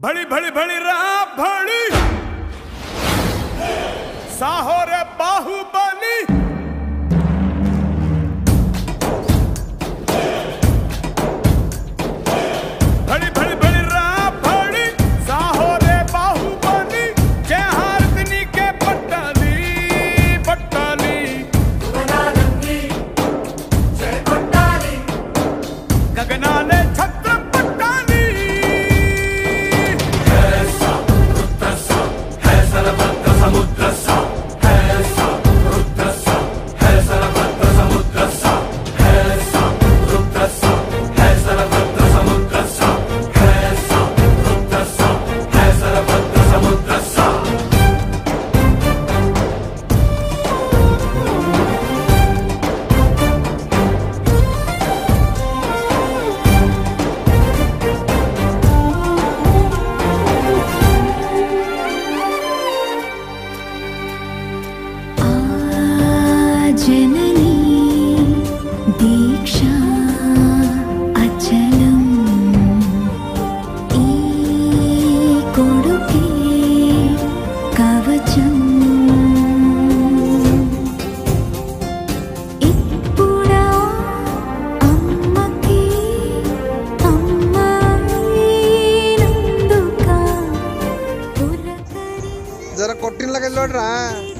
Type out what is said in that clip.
भड़ी भड़ी भड़ी रात भड़ी साहो रे बाहुबली भड़ी भड़ी भड़ी रात भड़ी साहो रे बाहुबली जय हारतनी के पट्टाली पट्टाली गगनानंदी जय पट्टाली गगनाने छत्र पट्टाली समुद्र सा है सा रुद्र सा है सरभद्र समुद्र सा है सा रुद्र सा है सरभद्र समुद्र सा है सा रुद्र सा है सरभद्र समुद्र सा जननी दीक्षा अचलम ई कोडुके कवचम इप्पुड़ा अम्मकी अम्माई नंदुका जरा कोट्टीन लगे लोड रहा